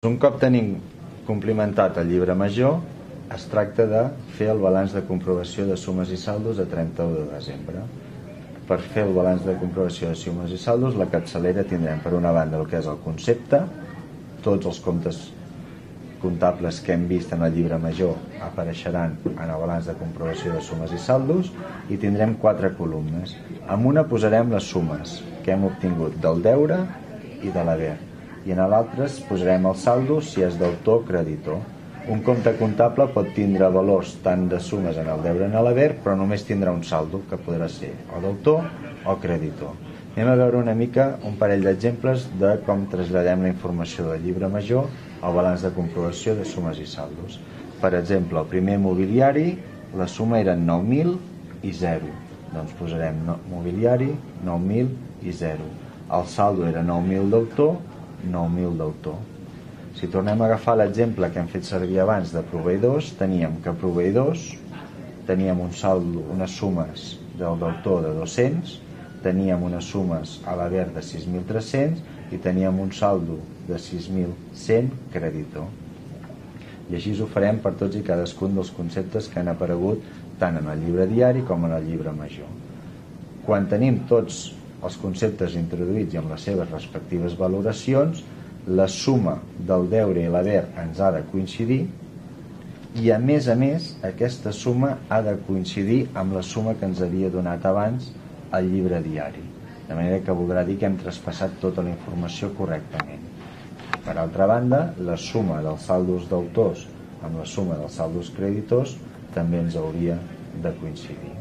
Un cop tenim complimentat el llibre major, es tracta de fer el balanç de comprovació de sumes i saldos a 31 de desembre. Per fer el balanç de comprovació de sumes i saldos, la capçalera tindrem per una banda el que és el concepte, tots els comptes comptables que hem vist en el llibre major apareixeran en el balanç de comprovació de sumes i saldos, i tindrem 4 columnes. En una posarem les sumes que hem obtingut del deure i de l'haver, i en l'altre posarem el saldo si és deutor o creditor. Un compte comptable pot tindre valors tant de sumes en el deure i en l'haver, però només tindrà un saldo, que podrà ser o deutor o creditor. Anem a veure una mica un parell d'exemples de com traslladem la informació del llibre major al balanç de comprovació de sumes i saldos. Per exemple, el primer mobiliari, la suma era 9.000 i 0. Doncs posarem mobiliari, 9.000 i 0. El saldo era 9.000 d'autor, 9.000 d'autor. Si tornem a agafar l'exemple que hem fet servir abans de proveïdors, teníem que proveïdors teníem un saldo, unes sumes del deutor de 200, teníem unes sumes a l'haver de 6.300 i teníem un saldo de 6.100 creditor. I així ho farem per tots i cadascun dels conceptes que han aparegut tant en el llibre diari com en el llibre major. Quan tenim tots els conceptes introduïts i amb les seves respectives valoracions, la suma del deure i l'haver ens ha de coincidir, i a més aquesta suma ha de coincidir amb la suma que ens havia donat abans el llibre diari, de manera que voldrà dir que hem traspassat tota la informació correctament. Per altra banda, la suma dels saldos deutors amb la suma dels saldos creditors també ens hauria de coincidir.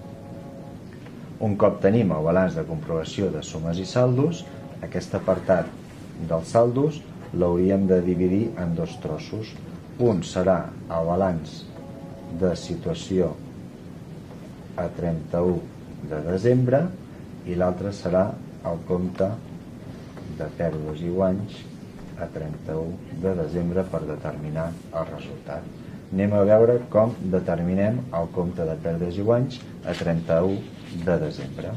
Un cop tenim el balanç de comprovació de sumes i saldos, aquest apartat dels saldos l'hauríem de dividir en 2 trossos. Un serà el balanç de situació a 31 de desembre i l'altre serà el compte de pèrdues i guanys a 31 de desembre per determinar el resultat. Anem a veure com determinem el compte de pèrdues i guanys a 31 de desembre.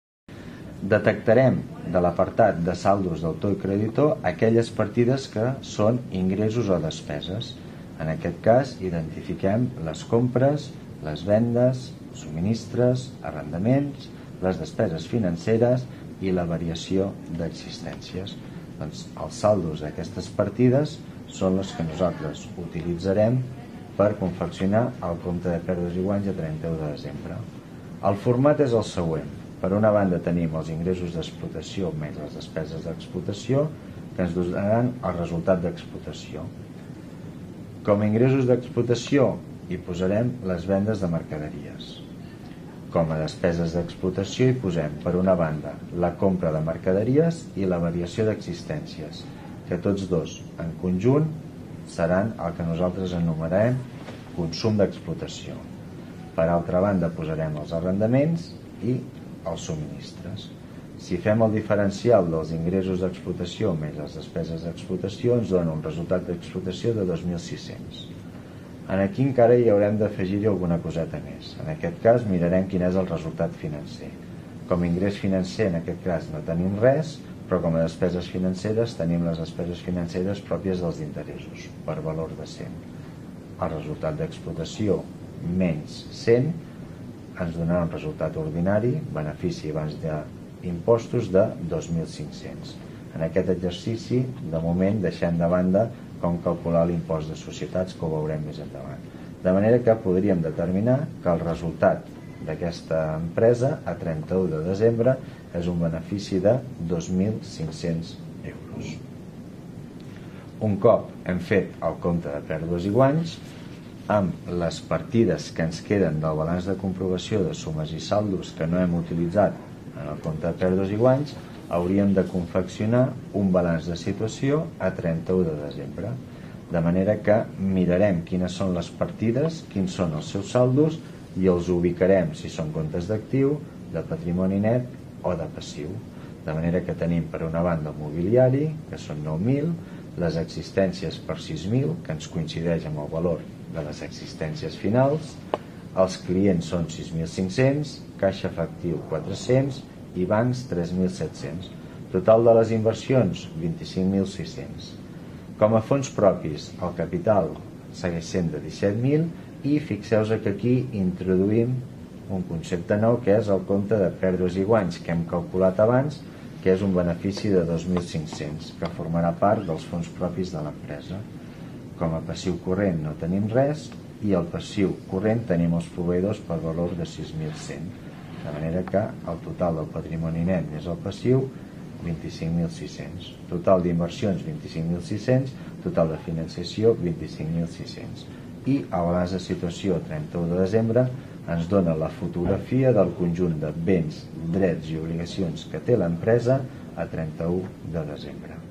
Detectarem de l'apartat de saldos deutor i creditor aquelles partides que són ingressos o despeses. En aquest cas identifiquem les compres, les vendes, subministres, arrendaments, les despeses financeres i la variació d'existències. Doncs els saldos d'aquestes partides són les que nosaltres utilitzarem per confeccionar el compte de pèrdues i guanys a 31 de desembre. El format és el següent. Per una banda tenim els ingressos d'explotació més les despeses d'explotació, que ens donaran el resultat d'explotació. Com a ingressos d'explotació hi posarem les vendes de mercaderies. Com a despeses d'explotació hi posem, per una banda, la compra de mercaderies i la variació d'existències, que tots dos en conjunt seran el que nosaltres anomenarem consum d'explotació. Per altra banda posarem els arrendaments i els subministres. Si fem el diferencial dels ingressos d'explotació més les despeses d'explotació, ens dona un resultat d'explotació de 2.600. Aquí encara hi haurem d'afegir-hi alguna coseta més. En aquest cas mirarem quin és el resultat financer. Com a ingrés financer en aquest cas no tenim res, però com a despeses financeres tenim les despeses financeres pròpies dels interessos, per valor de 100. El resultat d'explotació menys 100 ens donarà un resultat ordinari, benefici abans d'impostos, de 2.500. En aquest exercici, de moment, deixem de banda com calcular l'impost de societats, que ho veurem més endavant. De manera que podríem determinar que el resultat d'aquesta empresa a 31 de desembre és un benefici de 2.500 euros. Un cop hem fet el compte de pèrdues i guanys, amb les partides que ens queden del balanç de comprovació de sumes i saldos que no hem utilitzat en el compte de pèrdues i guanys, hauríem de confeccionar un balanç de situació a 31 de desembre. De manera que mirarem quines són les partides, quins són els seus saldos i els ubicarem si són comptes d'actiu, de patrimoni net o de passiu. De manera que tenim per una banda el mobiliari, que són 9.000, les existències per 6.000, que ens coincideix amb el valor de les existències finals, els clients són 6.500, caixa efectiu 400 i bancs 3.700. Total de les inversions 25.600. Com a fons propis, el capital segueix sent de 17.000 i fixeu-vos que aquí introduïm un concepte nou que és el compte de pèrdues i guanys que hem calculat abans, que és un benefici de 2.500 que formarà part dels fons propis de l'empresa. Com a passiu corrent no tenim res i el passiu corrent tenim els proveïdors per valor de 6.100, de manera que el total del patrimoni net més el passiu 25.600, total d'inversions 25.600, total de financiació 25.600 i a balanç de situació 31 de desembre ens dona la fotografia del conjunt de béns, drets i obligacions que té l'empresa a 31 de desembre.